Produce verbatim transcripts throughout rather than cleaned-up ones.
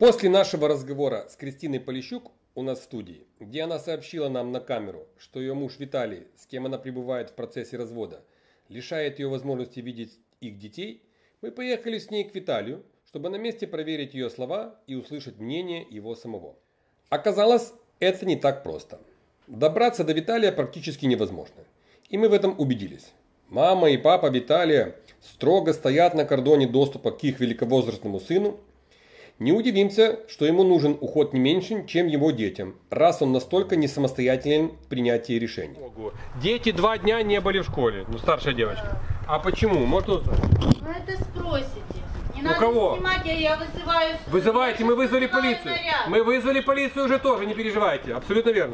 После нашего разговора с Кристиной Полищук у нас в студии, где она сообщила нам на камеру, что ее муж Виталий, с кем она пребывает в процессе развода, лишает ее возможности видеть их детей, мы поехали с ней к Виталию, чтобы на месте проверить ее слова и услышать мнение его самого. Оказалось, это не так просто. Добраться до Виталия практически невозможно. И мы в этом убедились. Мама и папа Виталия строго стоят на кордоне доступа к их великовозрастному сыну. Не удивимся, что ему нужен уход не меньше, чем его детям, раз он настолько не самостоятелен в принятии решений. Дети два дня не были в школе, ну старшая девочка. А почему? Может, ну это спросите. Не У надо кого? снимать, я, я вызываю... Вызывайте, мы вызвали полицию. Наряд. Мы вызвали полицию уже тоже, не переживайте. Абсолютно верно.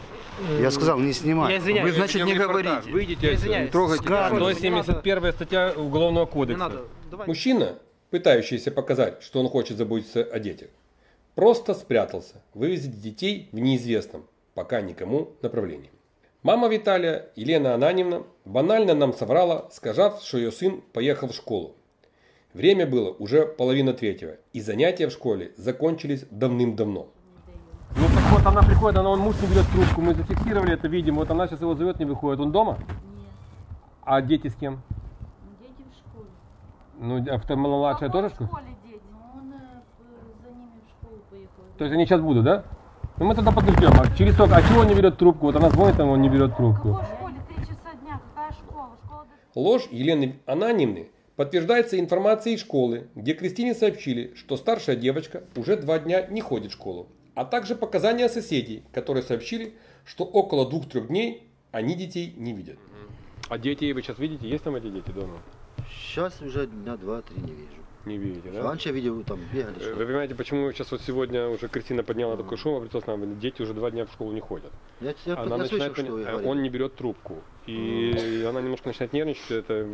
Я сказал, не снимать. Я извиняюсь. Вы, значит, не говорите. Выйдите, Я извиняюсь. Трогайте. сто семьдесят первая статья Уголовного кодекса. Не надо. Давай. Мужчина, пытающийся показать, что он хочет заботиться о детях, просто спрятался, вывезет детей в неизвестном, пока никому направлении. Мама Виталия, Елена Ананьевна, банально нам соврала, сказав, что ее сын поехал в школу. Время было уже половина третьего, и занятия в школе закончились давным-давно. Ну так вот она приходит, она, он муж не берет трубку, мы зафиксировали это, видим, вот она сейчас его зовет, не выходит, он дома? Нет. А дети с кем? Дети в школе. Ну, а вторая младшая тоже в школе? дети. Он э, за ними в школу поехал. То есть они сейчас будут, да? Ну мы тогда подождем. А через сколько? А чего он не берет трубку? Вот она звонит, а он не берет трубку. В школе три часа дня, какая школа? Школа до... Ложь Елены Ананьевны подтверждается информацией из школы, где Кристине сообщили, что старшая девочка уже два дня не ходит в школу. А также показания соседей, которые сообщили, что около двух-трех дней они детей не видят. А дети вы сейчас видите? Есть там эти дети дома? Сейчас уже дня два-три не вижу. Не видите, да? Раньше я видел, там бегали. Вы понимаете, почему сейчас вот сегодня уже Кристина подняла такой шум, обратилась к нам, дети уже два дня в школу не ходят. Я, я, Она я начинает, слышал, что вы он говорили. не берет трубку. И она немножко начинает нервничать, это,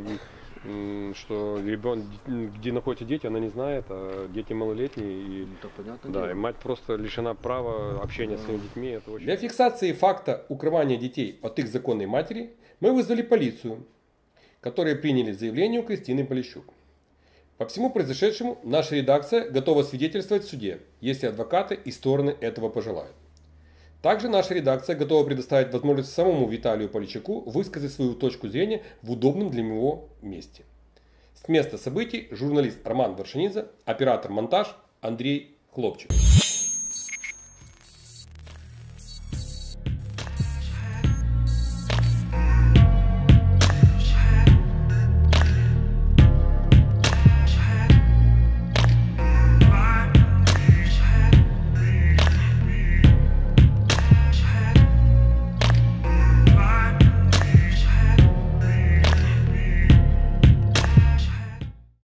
что ребенок, где находятся дети, она не знает, а дети малолетние. И, Ну, понятно, да, и мать просто лишена права общения Да. с своими детьми. Это очень... Для фиксации факта укрывания детей от их законной матери мы вызвали полицию, которые приняли заявление у Кристины Полищук. По всему произошедшему наша редакция готова свидетельствовать в суде, если адвокаты и стороны этого пожелают. Также наша редакция готова предоставить возможность самому Виталию Полищуку высказать свою точку зрения в удобном для него месте. С места событий журналист Роман Вершинидзе, оператор монтаж Андрей Хлопчик.